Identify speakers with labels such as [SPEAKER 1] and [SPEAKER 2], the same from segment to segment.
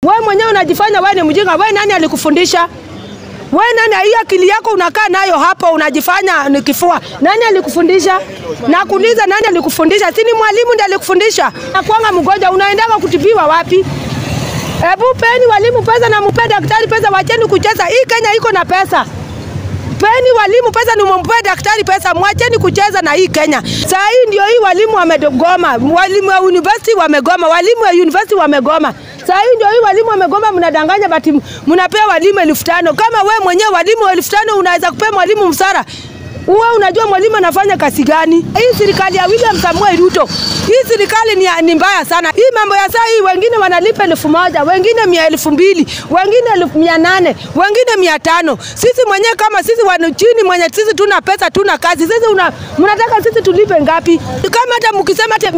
[SPEAKER 1] Wewe mwenyewe unajifanya wewe ni mjinga. Wewe nani alikufundisha? Wewe nani hiyo akili yako unakaa nayo hapo unajifanya ni kifua? Nani alikufundisha? Nakuuliza nani alikufundisha? Si ni mwalimu ndiye alikufundisha? Nakuanga mgonjwa unaendaga kutibiwa wapi? Hebu peni walimu pesa na mpe daktari pesa, wacheni kucheza. Hii Kenya iko na pesa. Peni walimu pesa na mpe daktari pesa, mwacheni kucheza na hii Kenya. Saa hii ndio hii walimu wamegoma, walimu wa university wamegoma, walimu wa university wamegoma. Saa hii ndio hii walimu wamegoma, mnadanganya bati mnapea walimu 1500. Kama wewe mwenyewe walimu 1500 unaweza kupea mwalimu msara. Wewe unajua mwalimu anafanya kazi gani? Hii serikali ya William Samuel Ruto, hii serikali ni mbaya sana. Hii mambo ya saa hii wengine wanalipa 1000, wengine 2000, wengine 1800, wengine 500. Sisi mwenyewe kama sisi wanachini mwenye sisi tuna pesa tuna kazi. Sisi mnataka sisi tulipe ngapi? Kama hata mkisema hata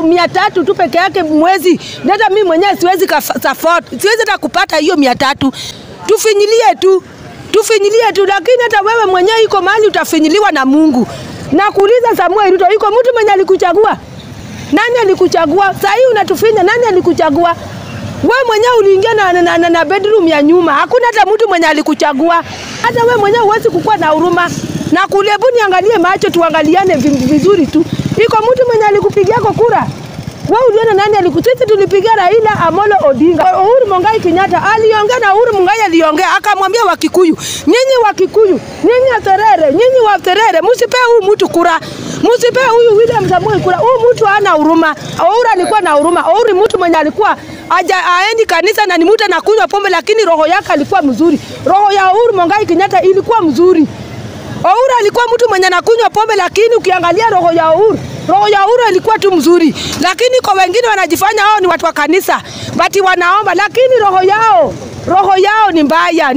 [SPEAKER 1] 300 tu peke yake mwezi, hata mimi mwenyewe siwezi afford. Siwezi hata kupata hiyo 300. Tufinyilie tu. Tufinyilie tu, lakini hata wewe mwenyewe iko mahali utafinyiliwa na Mungu. Na kuuliza Samuel Ruto, iko mtu mwenye alikuchagua? Nani alikuchagua? Sasa hii unatufinya, nani alikuchagua? Wewe mwenyewe uliingia na bedroom ya nyuma. Hakuna hata mtu mwenye alikuchagua. Hata wewe mwenyewe huwezi kukua na huruma. Na kulebu niangalie macho tuangaliane vizuri tu. Iko mtu mwenye alikupigia kura? Wewe uliona nani alikutsisi? Tulipigia Raila Amolo Odinga. Uhuru Muigai Kenyatta aliongea na Uhuru Muigai aliongea akamwambia Wakikuyu, nyinyi Wakikuyu, nyinyi Aterere, nyinyi wa Terere, msipe huyu mtu kura. Msipe huyu William Samuel kura. Huyu mtu hana huruma. Uhuru alikuwa na huruma. Uhuru mtu mwenye alikuwa aendi kanisa na ni mtu anakunywa pombe lakini roho yake alikuwa mzuri. Roho ya Uhuru Muigai Kenyatta ilikuwa mzuri. Uhuru alikuwa mtu mwenye anakunywa pombe lakini ukiangalia roho ya Uhuru ilikuwa tu mzuri. Lakini kwa wengine wanajifanya hao ni watu wa kanisa, bati wanaomba lakini roho yao ni mbaya.